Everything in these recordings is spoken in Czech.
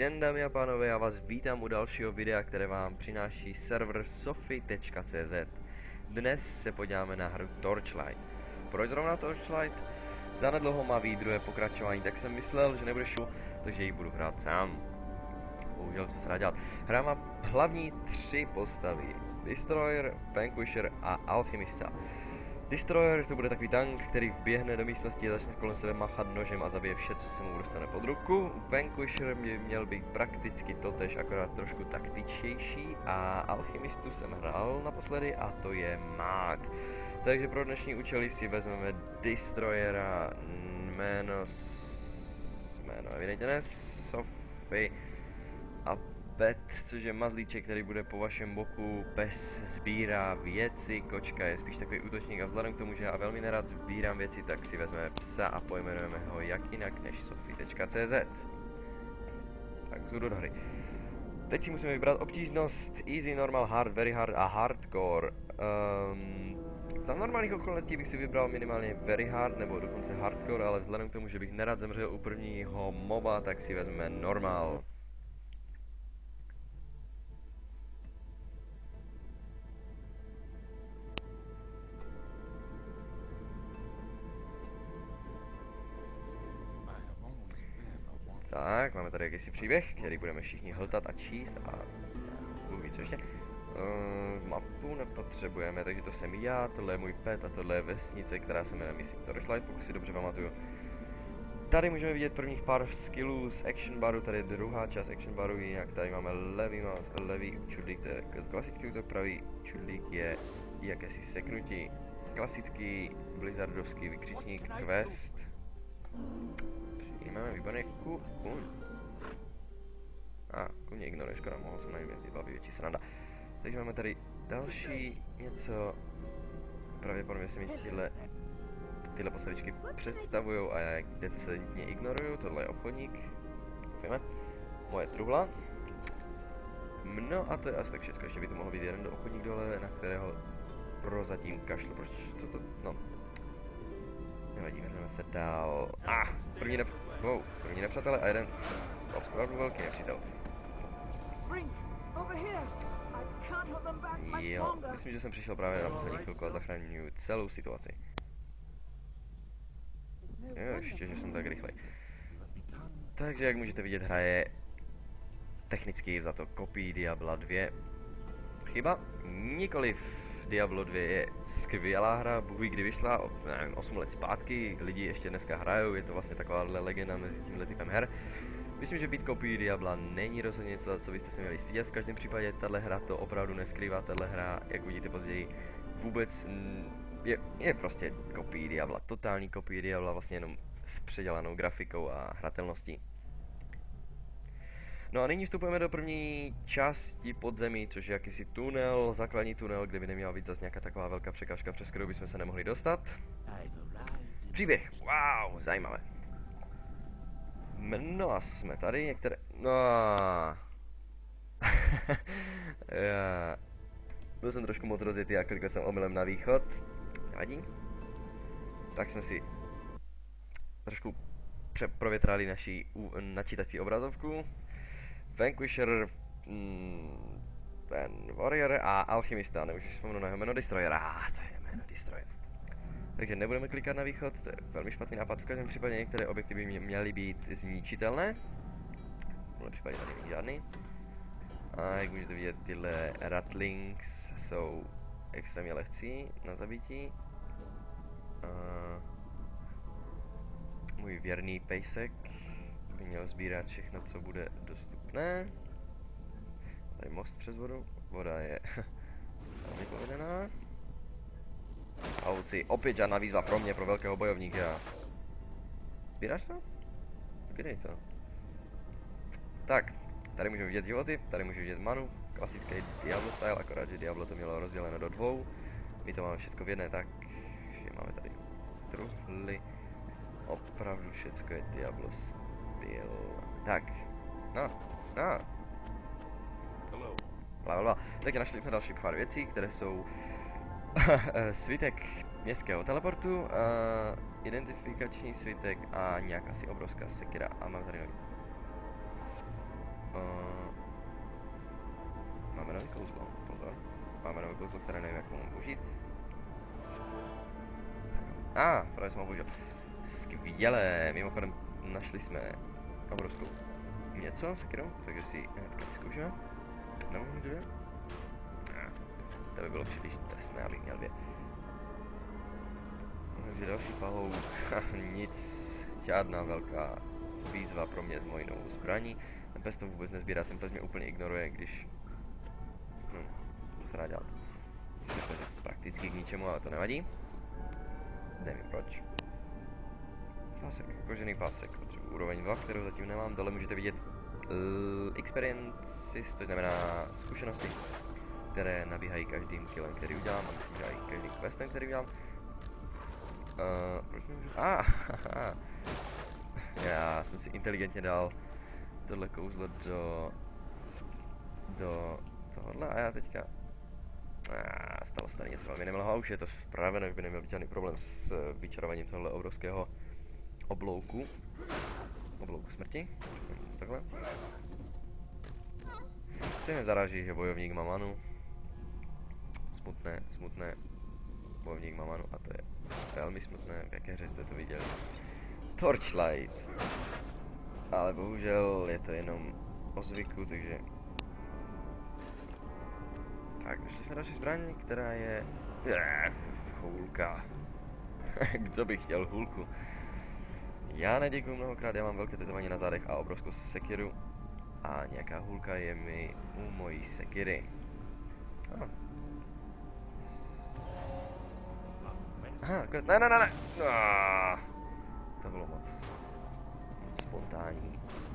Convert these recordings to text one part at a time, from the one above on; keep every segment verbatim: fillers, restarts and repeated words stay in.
den, dámy a pánové, já vás vítám u dalšího videa, které vám přináší server sofy tečka cé zet. Dnes se podíváme na hru Torchlight. Proč zrovna Torchlight? Zanedlouho má být druhé pokračování, tak jsem myslel, že nebude šlo, takže ji budu hrát sám. Bohužel, co se dá dělat. Hra má hlavní tři postavy. Destroyer, Vanquisher a Alchemista. Destroyer to bude takový tank, který vběhne do místnosti a začne kolem sebe machat nožem a zabije vše, co se mu dostane pod ruku. Vanquisher by měl být prakticky totež, akorát trošku taktičtější. A Alchemistu jsem hrál naposledy a to je mák. Takže pro dnešní účely si vezmeme Destroyera, jméno, jméno evidentně ne, Sophie a Pet, což je mazlíček, který bude po vašem boku. Pes sbírá věci, kočka je spíš takový útočník a vzhledem k tomu, že já velmi nerad sbírám věci, tak si vezmeme psa a pojmenujeme ho jak jinak než sofy tečka cé zet. Tak zůjdu do hry. Teď si musíme vybrat obtížnost Easy, Normal, Hard, Very Hard a Hardcore. Um, za normálních okolností bych si vybral minimálně Very Hard nebo dokonce Hardcore, ale vzhledem k tomu, že bych nerad zemřel u prvního moba, tak si vezmeme Normal. Tak, máme tady jakýsi příběh, který budeme všichni hltat a číst a Bůh ví co ještě. Uh, mapu nepotřebujeme, takže to jsem já, tohle je můj pet a tohle je vesnice, která se jmenuje myslím Torchlight, pokud si dobře pamatuju. Tady můžeme vidět prvních pár skillů z action baru, tady je druhá část action baru, jinak tady máme levý, levý čudlík, to je klasický útok, pravý čudlík je jakési seknutí. Klasický blizzardovský vykřičník quest. Máme výborně kun. A, kun mě ignoruje, škoda, mohl jsem na něm jezdit, byla by větší sranda. Takže máme tady další něco, pravděpodobně se mi tyhle, tyhle postavičky představují a já je decentně ignoruju, tohle je obchodník, děkujeme, moje truhla. No a to je asi tak všechno, ještě by to mohl být jeden do obchodník dole, na kterého prozatím kašlu, proč toto, no. Nevadí, vrhneme se dál. Ah, první nep... Wow, první nepřátelé a jeden opravdu velký nepřítel. Jo, myslím, že jsem přišel právě na poslední chvilku a zachraňuji celou situaci. Jo, ještě, že jsem tak rychlej. Takže, jak můžete vidět, hra je technicky za to kopií Diabla dva. Chyba? Nikoliv. Diablo dva je skvělá hra, Bůh ví kdy vyšla, nevím, osm let zpátky, lidi ještě dneska hrajou, je to vlastně takováhle legenda mezi tímhle typem her. Myslím, že být kopií Diabla není rozhodně něco, co byste se měli stydět, v každém případě tahle hra to opravdu neskrývá, tahle hra, jak uvidíte později, vůbec je, je prostě kopií Diabla, totální kopií Diabla, vlastně jenom s předělanou grafikou a hratelností. No a nyní vstupujeme do první části podzemí, což je jakýsi tunel, základní tunel, kde by neměla být zase nějaká taková velká překážka, přes kterou bychom se nemohli dostat. Příběh, wow, zajímavé. No a jsme tady, některé, no já... Byl jsem trošku moc rozjetý a klikl jsem omylem na východ, nevadí. Tak jsme si trošku provětrali naši načítací obrazovku. Vanquisher, mm, ten Warrior a Alchemista, nemůžu si vzpomenout na jeho jméno Destroyer, ah, to je jméno Destroyer. Takže nebudeme klikat na východ, to je velmi špatný nápad, v každém případě některé objekty by měly být zničitelné. V tomhle případě tady není žádný. A jak můžete vidět, tyhle Ratlings jsou extrémně lehcí na zabití. A můj věrný pejsek by měl sbírat všechno, co bude dostupné. Tady most přes vodu, voda je velmi povedená. Auci, opět žádná výzva pro mě, pro velkého bojovníka. Sbíráš to? Sbírej to. Tak, tady můžeme vidět životy, tady můžeme vidět manu, klasický Diablo style, akorát, že Diablo to mělo rozděleno do dvou. My to máme všechno v jedné, tak, že máme tady truhly. Opravdu všecko je Diablo styl. Tak, no, no. Blablabla. Takže našli jsme další pár věcí, které jsou svitek městského teleportu, uh, identifikační svitek a nějaká asi obrovská sekira. A mám tady Uh, máme nové kouzlo, pozor. Máme nové kouzlo, které nevím, jak mohu použít. A, ah, právě jsem ho použil. Skvělé, mimochodem našli jsme obrovskou něco, sekiru, takže si hnedka vyzkoušíme. Nemůžu dvě? Ah, to by bylo příliš trestné, abych měl dvě. Takže další pahouk, nic, žádná velká výzva pro mě s mojí novou zbraní. Ten pes to vůbec nezbírá, ten pes mě úplně ignoruje, když... Hm, to se dá dělat. Ten pes je prakticky k ničemu, ale to nevadí. Nevím proč. Pásek, kožený pásek, potřebuji úroveň dva, kterou zatím nemám. Dole můžete vidět uh, experiences, což znamená zkušenosti, které nabíhají každým killem, který udělám, a myslím, že i každým questem, který udělám. Uh, proč nemůžu? Ah, já jsem si inteligentně dal tohle kouzlo do do tohohle a já teďka ah, stalo se tady něco velmi nemilého, už je to vpraveno, už by neměl být žádný problém s vyčarováním tohle obrovského oblouku. Oblouku smrti. Takhle. Se mě zaráží, že bojovník má manu. Smutné, smutné. Bojovník má manu a to je velmi smutné. V jaké hře jste to viděli? Torchlight. Ale bohužel je to jenom o zvyku, takže... Tak, našli jsme další zbraň, která je... Ech, hůlka. Kdo by chtěl hůlku? Já neděkuju mnohokrát, já mám velké tetování na zádech a obrovskou sekiru. A nějaká hůlka je mi u mojí sekiry. Ano. Aha, quest, ne, ne, ne, ne. Ah, to bylo moc, moc spontánní.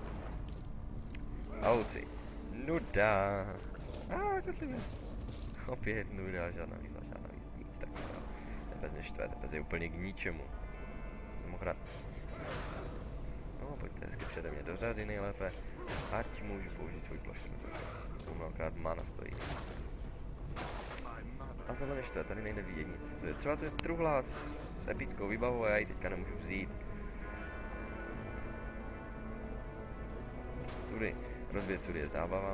Auci. Nuda. Ah, koslivec. Opět nuda, žádná výzva, žádná výzva, nic takového. Ten pes mě štve, ten pes je úplně k ničemu. Jsem mohl hrát. No, pojďte hezky přede mě do řady nejlépe, ať můžu použít svůj plošinu. Mnohokrát mana stojí. A tohle mě štve, tady nejde vidět nic. To je třeba to je truhla s, s epickou výbavou a já ji teďka nemůžu vzít. Sudy, rozbět sudy je zábava.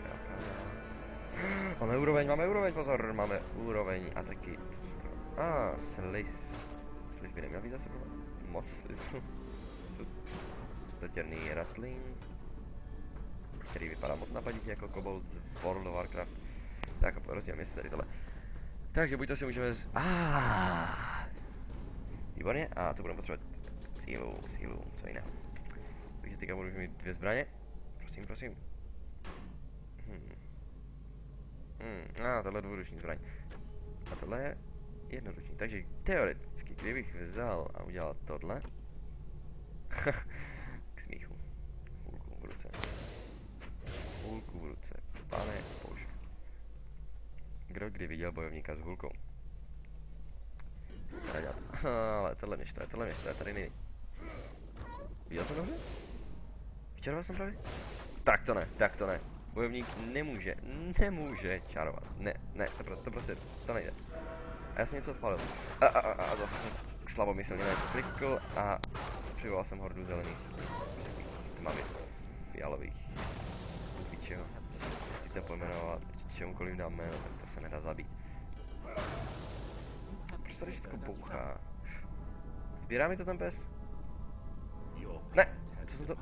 Máme úroveň, máme úroveň, pozor, máme úroveň a taky... A, ah, sliz. Sliz by neměl být zase moc slizu. Zatěrný ratlín, který vypadá moc napaditě jako kobold z World of Warcraft. Tak, rozdílím si tady tohle. Takže buď to si můžeme... Z... Ah, výborně, a to budeme potřebovat sílu, sílu, co jiné. Takže teďka budu mít dvě zbraně. Prosím, prosím. Hmm. Hmm. A, ah, tohle je dvouruční zbraň. A tohle je jednoruční. Takže teoreticky, kdybych vzal a udělal tohle... K smíchu. Hůlku v ruce. Hůlku v ruce. Pane bože. Kdo kdy viděl bojovníka s hůlkou? Ale tohle mě štve, tohle mě štve, tady nejde. Viděl jsem dobře? Vyčaroval jsem právě? Tak to ne, tak to ne. Bojovník nemůže, nemůže čarovat. Ne, ne, to, pro, to prostě, to nejde. A já jsem něco odpálil. A, a, a, a zase jsem slabomyslně na něco klikl a přivolal jsem hordu zelených. Tmavých, fialových. Bůh čeho. Chci to pojmenovat, čemukoliv dám jméno, tak to se nedá zabít. Proč tady všechno bouchá? Vybírá mi to ten pes? Ne, co jsem to...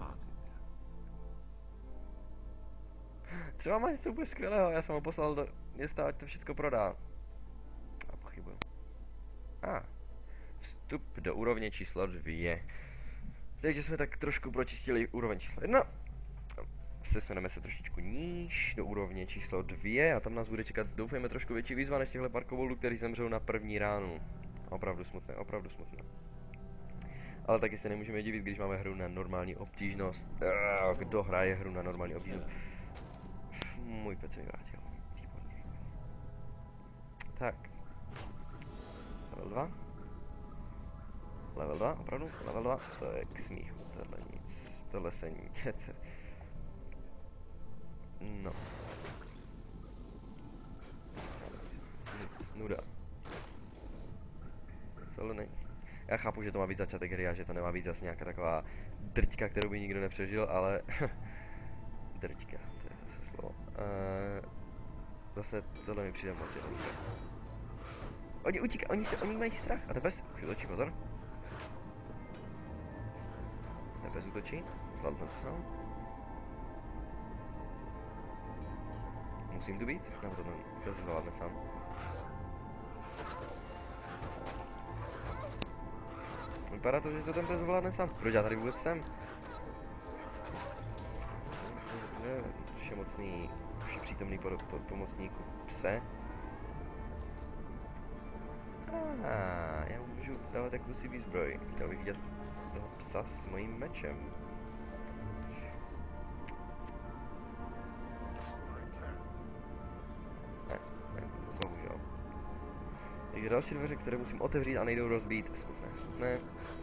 Třeba má něco úplně skvělého, já jsem ho poslal do města, ať to všechno prodá. A pochybuju. A, ah, vstup do úrovně číslo dvě. Takže jsme tak trošku pročistili úroveň číslo jedna. Přesuneme se trošičku níž do úrovně číslo dvě a tam nás bude čekat, doufejme, trošku větší výzva než těchto pár koboldů, kteří zemřou na první ránu. Opravdu smutné, opravdu smutné. Ale taky se nemůžeme divit, když máme hru na normální obtížnost. Kdo hraje hru na normální obtížnost? Můj pec mi vrátil. Výborně. Tak. Level dva. Level dva, opravdu? Level dva, to je k smíchu, tohle nic. Tohle se nic. No. Nic, nuda. Tohle není. Já chápu, že to má být začátek hry a že to nemá být zase nějaká taková drťka, kterou by nikdo nepřežil, ale... Drťka, to je zase slovo. Uh, zase tohle mi přijde moc jednoduché. Oni utíkají, oni se, oni mají strach. A ten pes už útočí, pozor. Ten pes útočí, zvládnu to sám. Musím tu být? No to ten pes zvládne sám. Vypadá to, že to ten pes zvládne sám. Proč já tady vůbec jsem? Všemocný, všepřítomný po, po, pomocníku pse. Ah, já mu můžu dávat jakousi výzbroj. Chtěl bych vidět toho psa s mojím mečem. Ne, ne, bohužel. Takže další dveře, které musím otevřít a nejdou rozbít. Smutné, smutné.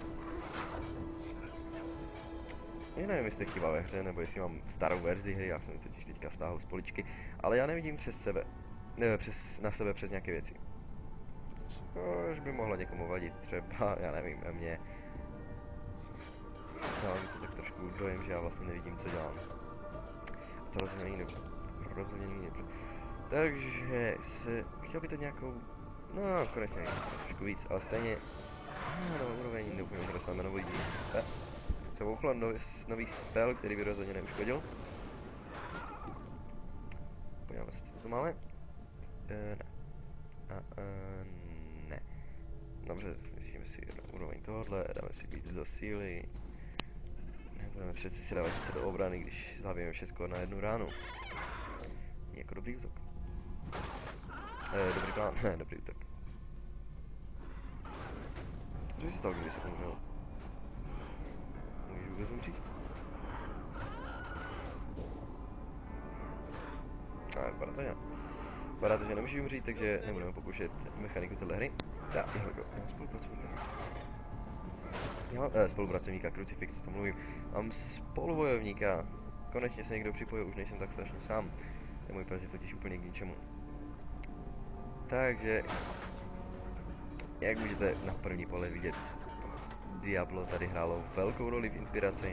Já nevím, jestli to chyba ve hře, nebo jestli mám starou verzi hry, já jsem totiž teďka stáhl z poličky, ale já nevidím přes sebe, ne, přes, na sebe přes nějaké věci. Což by mohlo někomu vadit, třeba, já nevím, a mě. Dává mi to tak trošku dojem, že já vlastně nevidím, co dělám. A to rozhodně není dobře. Rozhodně není dobře. Takže se, chtěl by to nějakou, no konečně trošku víc, ale stejně, no úroveň doufám, že dostaneme nový spell. Jsem uchlad nový, nový spell, který by rozhodně neuškodil. Podíváme se, co tu máme. E, ne. A, e, ne. Dobře, zvýšíme si úroveň tohohle, dáme si víc do síly. Nebudeme přeci si dávat více do obrany, když zabijeme všechno na jednu ránu. Jako dobrý útok. E, dobrý plán, ne, dobrý útok. Co by se stalo, kdyby se umřel? Můžu vůbec umřít? Ale vypadá to, že Vypadá to, že nemůžu umřít, takže nebudeme pokoušet mechaniku téhle hry. Já, já, já, já mám spolupracovníka. Já mám eh, spolupracovníka, Crucifix, to mluvím. Mám spolubojovníka. Konečně se někdo připojil, už nejsem tak strašně sám. Ten můj pes je totiž úplně k ničemu. Takže, jak můžete na první pohled vidět, Diablo tady hrálo velkou roli v inspiraci.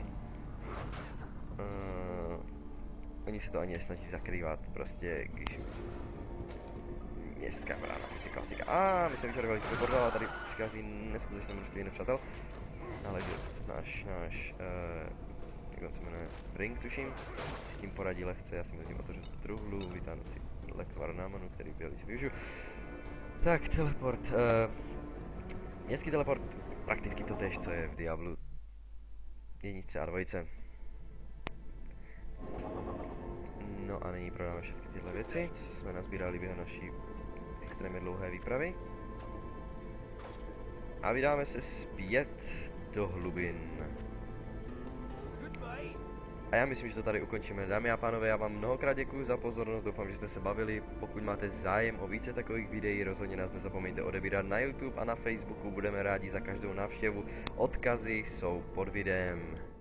Uh, oni se to ani nesnaží zakrývat, prostě když městská brána, prostě klasika. A my jsme vyčarovali to portál a tady přichází neskutečné množství nepřátel. Ale že náš, náš, uh, jak on se jmenuje, Ring tuším, si s tím poradí lehce, já si mezi tím otevřu truhlu, vytáhnu si lekvar námanu, který bělý si využiju. Tak, teleport, uh, městský teleport, prakticky to též, co je v Diablu jedničce a dvojce. No a nyní prodáme všechny tyhle věci, co jsme nazbírali během naší extrémně dlouhé výpravy. A vydáme se zpět do hlubin. A já myslím, že to tady ukončíme. Dámy a pánové, já vám mnohokrát děkuji za pozornost, doufám, že jste se bavili. Pokud máte zájem o více takových videí, rozhodně nás nezapomeňte odebírat na YouTube a na Facebooku. Budeme rádi za každou návštěvu. Odkazy jsou pod videem.